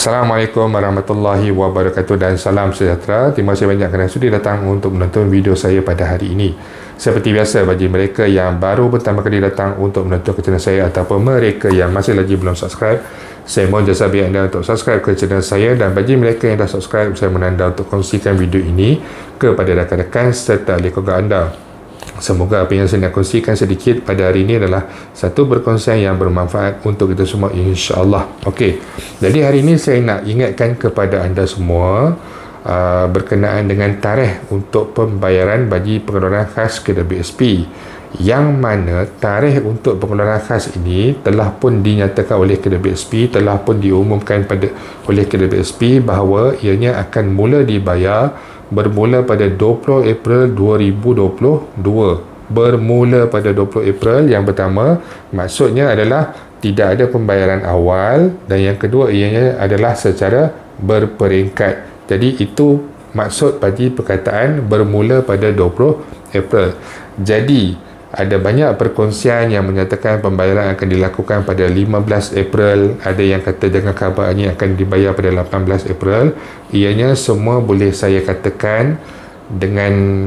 Assalamualaikum warahmatullahi wabarakatuh dan salam sejahtera. Terima kasih banyak kerana sudi datang untuk menonton video saya pada hari ini. Seperti biasa, bagi mereka yang baru pertama kali datang untuk menonton ke channel saya ataupun mereka yang masih lagi belum subscribe, saya mohon jasa baik anda untuk subscribe ke channel saya, dan bagi mereka yang dah subscribe, saya mohon anda untuk kongsikan video ini kepada rakan-rakan serta ahli keluarga anda. Semoga apa yang saya nak kongsikan sedikit pada hari ini adalah satu perkongsian yang bermanfaat untuk kita semua, insya-Allah. Okey. Jadi hari ini saya nak ingatkan kepada anda semua berkenaan dengan tarikh untuk pembayaran bagi pengeluaran khas KWSP, yang mana tarikh untuk pengeluaran khas ini telah pun dinyatakan oleh KWSP, telah pun diumumkan oleh KWSP bahawa ianya akan mula dibayar bermula pada 20 April 2022. Bermula pada 20 April, yang pertama maksudnya adalah tidak ada pembayaran awal, dan yang kedua ianya adalah secara berperingkat. Jadi itu maksud bagi perkataan bermula pada 20 April. Jadi ada banyak perkongsian yang menyatakan pembayaran akan dilakukan pada 15 April. Ada yang kata dengan khabar ini akan dibayar pada 18 April. Ianya semua boleh saya katakan dengan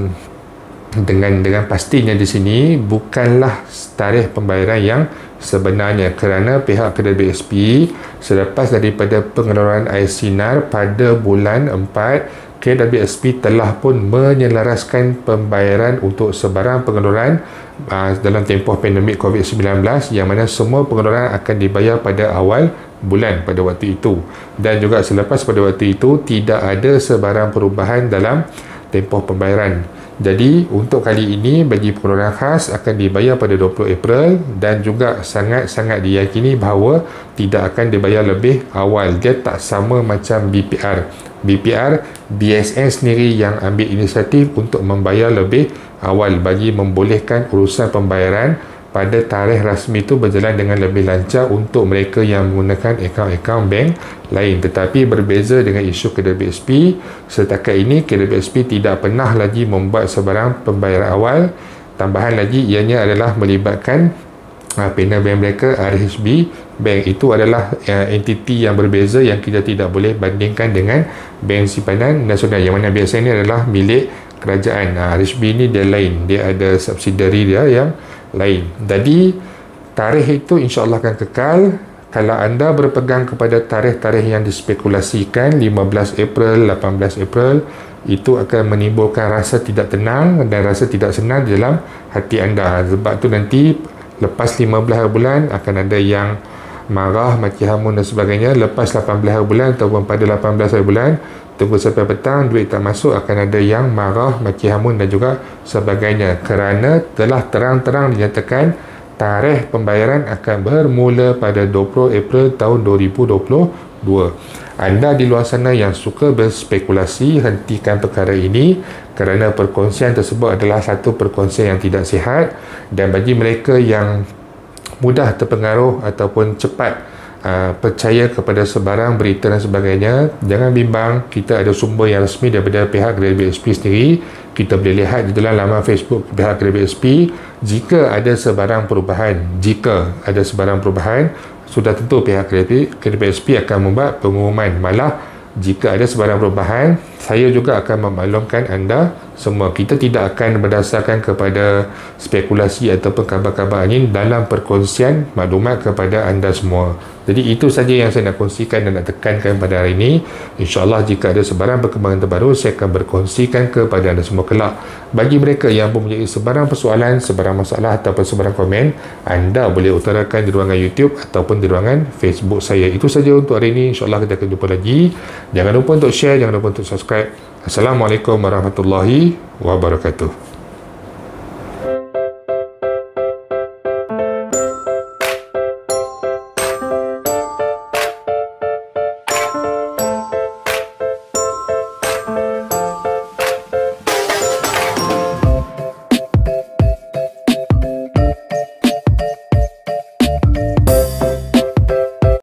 pastinya di sini bukanlah tarikh pembayaran yang sebenarnya, kerana pihak KWSP selepas daripada pengeluaran air sinar pada bulan 4, KWSP telah pun menyelaraskan pembayaran untuk sebarang pengeluaran dalam tempoh pandemik COVID-19, yang mana semua pengeluaran akan dibayar pada awal bulan pada waktu itu, dan juga selepas pada waktu itu tidak ada sebarang perubahan dalam tempoh pembayaran. Jadi untuk kali ini bagi pengeluaran khas akan dibayar pada 20 April, dan juga sangat-sangat diyakini bahawa tidak akan dibayar lebih awal. Dia tak sama macam BPR, BSN sendiri yang ambil inisiatif untuk membayar lebih awal bagi membolehkan urusan pembayaran pada tarikh rasmi itu berjalan dengan lebih lancar untuk mereka yang menggunakan akaun-akaun bank lain. Tetapi berbeza dengan isu KWSP, setakat ini KWSP tidak pernah lagi membuat sebarang pembayaran awal. Tambahan lagi ianya adalah melibatkan panel bank mereka, RHB Bank. Itu adalah entiti yang berbeza yang kita tidak boleh bandingkan dengan Bank Simpanan Nasional, yang mana biasanya adalah milik kerajaan. RHB ni dia lain, dia ada subsidiary dia yang lain. Jadi tarikh itu insya-Allah akan kekal. Kalau anda berpegang kepada tarikh-tarikh yang dispekulasikan 15 April, 18 April, itu akan menimbulkan rasa tidak tenang dan rasa tidak senang di dalam hati anda. Sebab tu nanti lepas 15 bulan akan ada yang marah, maki hamun dan sebagainya. Lepas 18 bulan ataupun pada 18 bulan, tunggu sampai petang duit tak masuk, akan ada yang marah, maki hamun dan juga sebagainya, kerana telah terang-terang dinyatakan tarikh pembayaran akan bermula pada 20 April tahun 2022. Anda di luar sana yang suka berspekulasi, hentikan perkara ini, kerana perkongsian tersebut adalah satu perkongsian yang tidak sihat, dan bagi mereka yang mudah terpengaruh ataupun cepat percaya kepada sebarang berita dan sebagainya, jangan bimbang. Kita ada sumber yang rasmi daripada pihak KWSP sendiri. Kita boleh lihat di dalam laman Facebook pihak KWSP. Jika ada sebarang perubahan, sudah tentu pihak KWSP akan membuat pengumuman. Malah jika ada sebarang perubahan, saya juga akan memaklumkan anda semua. Kita tidak akan berdasarkan kepada spekulasi ataupun kabar-kabar angin dalam perkongsian maklumat kepada anda semua. Jadi itu saja yang saya nak kongsikan dan nak tekankan pada hari ini. InsyaAllah jika ada sebarang perkembangan terbaru, saya akan berkongsikan kepada anda semua kelak. Bagi mereka yang mempunyai sebarang persoalan, sebarang masalah ataupun sebarang komen, anda boleh utarakan di ruangan YouTube ataupun di ruangan Facebook saya. Itu saja untuk hari ini. InsyaAllah kita akan jumpa lagi. Jangan lupa untuk share, jangan lupa untuk subscribe. Assalamualaikum warahmatullahi wabarakatuh.